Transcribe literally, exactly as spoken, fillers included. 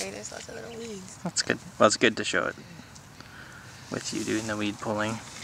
say there's lots of little weeds. That's good. Well, it's good to show it with you doing the weed pulling.